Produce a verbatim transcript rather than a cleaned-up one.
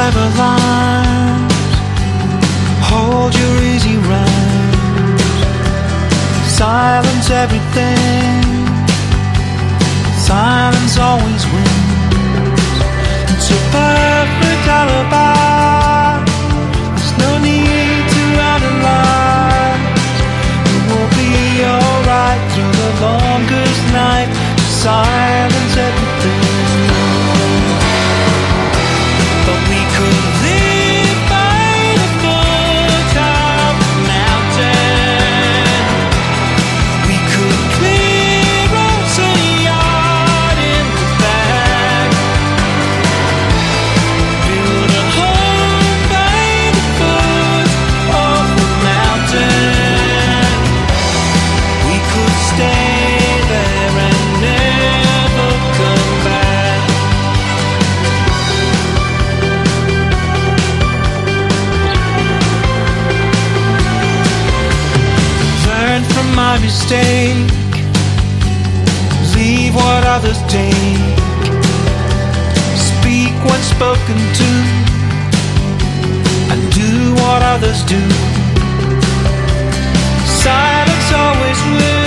private lines, hold your easy rhymes, silence everything, silence always wins. It's a perfect alibi, there's no need to analyze. It will be alright through the longest night. Silence everything. But we could live by the foot of the mountain. We could clear us a yard in the back, build a home by the foot of the mountain. We could stay there and never come back. Learn from my mistake, leave what others take, speak when spoken to, and do what others do. Silence always wins.